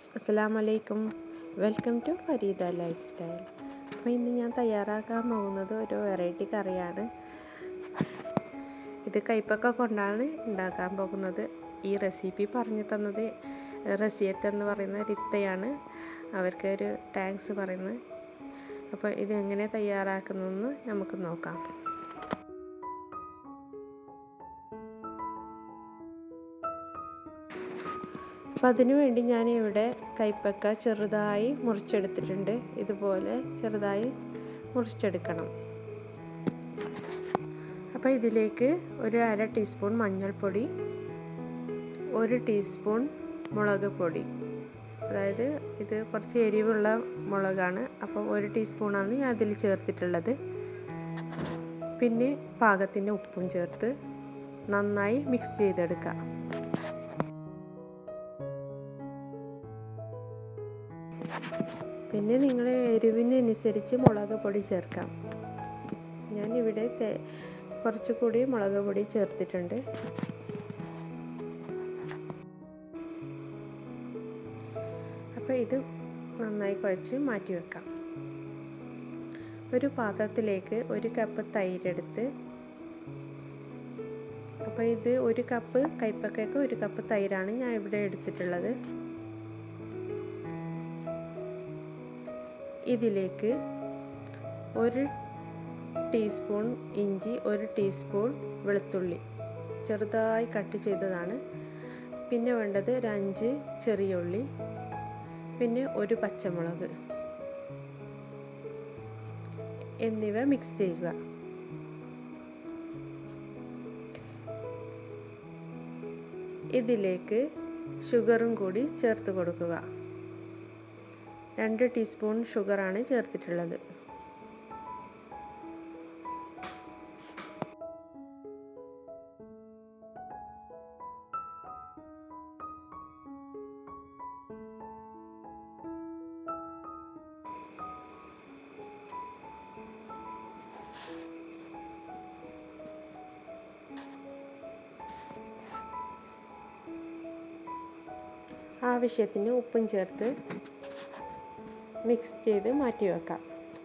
Assalamualaikum. Welcome to Farida Lifestyle. അപ്പോൾ ഇന്ന് ഞാൻ തയ്യാറാക്കാൻ പോകുന്നത് ഒരു വെറൈറ്റി കറിയാണ്. ഇത് കൈപ്പക്ക കൊണ്ടാണ് ഉണ്ടാക്കാൻ പോകുന്നത്. ഈ റെസിപ്പി പറഞ്ഞു തന്നത് റസിയത്ത് എന്ന് പറയുന്ന റിത്തയാണ്. അവർക്ക് ഒരു താങ്ക്സ് പറയുന്നത്. അപ്പോൾ ഇത് എങ്ങനെ തയ്യാറാക്കുന്നതെന്ന് നമുക്ക് നോക്കാം. അപ്പോൾ അതിനു വേണ്ടി ഞാൻ ഇവിടെ കൈപ്പക്ക ചെറുതായി മുറിച്ചെടുത്തിട്ടുണ്ട്. ഇതുപോലെ ചെറുതായി മുറിച്ചെടുക്കണം. അപ്പോൾ ഇതിലേക്ക് ഒരു 1/2 ടീസ്പൂൺ മഞ്ഞൾപ്പൊടി, 1 ടീസ്പൂൺ മുളക് പൊടി, അതായത് ഇത് കുറച്ച് എരിവുള്ള മുളകാണ്, അപ്പോൾ 1 ടീസ്പൂണാണ് ഞാൻ അതിൽ ചേർത്തിട്ടുള്ളത്. പിന്നെ പാകത്തിന് ഉപ്പും ചേർത്ത് നന്നായി മിക്സ് ചെയ്തെടുക്കാം. പിന്നെ നിങ്ങൾ എരിവിനനുസരിച്ച് മുളക് പൊടി ചേർക്കാം. ഞാനിവിടെ കുറച്ചുകൂടി മുളക് പൊടി ചേർത്തിട്ടുണ്ട്. അപ്പോൾ ഇത് നന്നായി കുഴച്ച് മാറ്റി വെക്കാം. ഒരു പാത്രത്തിലേക്ക് 1 കപ്പ് തൈരെടുത്ത്, അപ്പോൾ ഇത് 1 കപ്പ് കൈപ്പക്കയ്ക്ക് 1 കപ്പ് തൈരാണ് ഞാൻ ഇവിടെ എടുത്തിട്ടുള്ളത്. ഇതിലേക്ക് 1 ടീസ്പൂൺ ഇഞ്ചി, 1 ടീസ്പൂൺ വെളുത്തുള്ളി ചെറുതായി കട്ട് ചെയ്തതാണ്. പിന്നെ വേണ്ടത് ഒരു 5 ചെറിയ ഉള്ളി, പിന്നെ 1 പച്ചമുളക് എന്നിവ മിക്സ് ചെയ്യുക. ഇതിലേക്ക് ഷുഗറും കൂടി ചേർത്ത് കൊടുക്കുക. 2 ടീസ്പൂൺ ഷുഗറാണ് ചേർത്തിട്ടുള്ളത്. ആവശ്യത്തിന് ഉപ്പും ചേർത്ത് മിക്സ് ചെയ്ത് മാറ്റി വെക്കാം.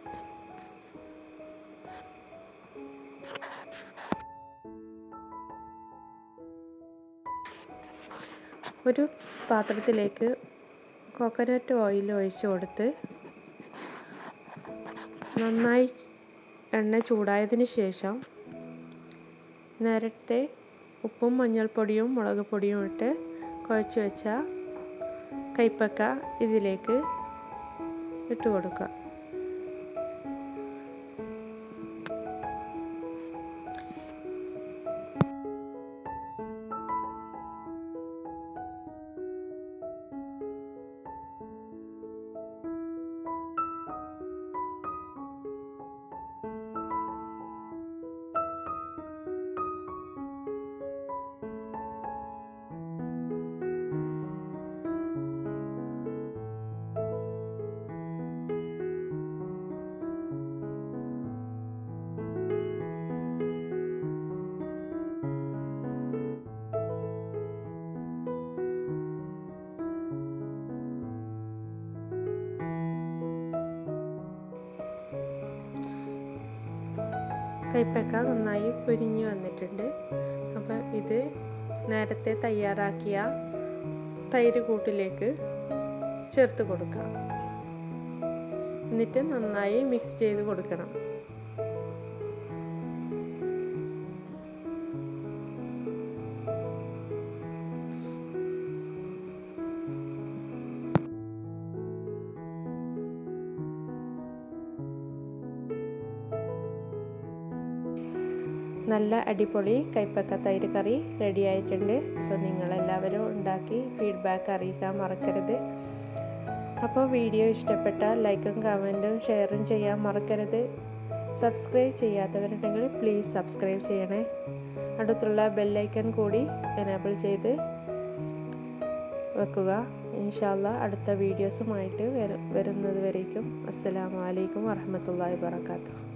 ഒരു പാത്രത്തിലേക്ക് കോക്കനട്ട് ഓയിൽ ഒഴിച്ച് കൊടുത്ത് നന്നായി എണ്ണ ചൂടായതിന് ശേഷം നേരത്തെ ഉപ്പും മഞ്ഞൾപ്പൊടിയും മുളക് പൊടിയും ഇട്ട് കുഴച്ച് വെച്ച കൈപ്പക്ക ഇതിലേക്ക് ഇട്ട് കൊടുക്കുക. കൈപ്പക്ക നന്നായി പൊരിഞ്ഞു വന്നിട്ടുണ്ട്. അപ്പോൾ ഇത് നേരത്തെ തയ്യാറാക്കിയ തൈര് കൂട്ടിലേക്ക് ചേർത്ത് കൊടുക്കാം. എന്നിട്ട് നന്നായി മിക്സ് ചെയ്ത് കൊടുക്കണം. നല്ല അടിപൊളി കൈപ്പക്ക തൈര് കറി റെഡി ആയിട്ടുണ്ട്. അപ്പോൾ നിങ്ങളെല്ലാവരും ഉണ്ടാക്കി ഫീഡ്ബാക്ക് അറിയിക്കാൻ മറക്കരുത്. അപ്പോൾ വീഡിയോ ഇഷ്ടപ്പെട്ടാൽ ലൈക്കും കമൻറ്റും ഷെയറും ചെയ്യാൻ മറക്കരുത്. സബ്സ്ക്രൈബ് ചെയ്യാത്തവരുണ്ടെങ്കിൽ പ്ലീസ് സബ്സ്ക്രൈബ് ചെയ്യണേ. അടുത്തുള്ള ബെല്ലൈക്കൺ കൂടി എനേബിൾ ചെയ്ത് വെക്കുക. ഇൻഷാല്ലാ അടുത്ത വീഡിയോസുമായിട്ട് വരുന്നത് വരേക്കും അസ്സലാമു അലൈക്കും വറഹ്മത്തുള്ളാഹി വബറകാതുഹു.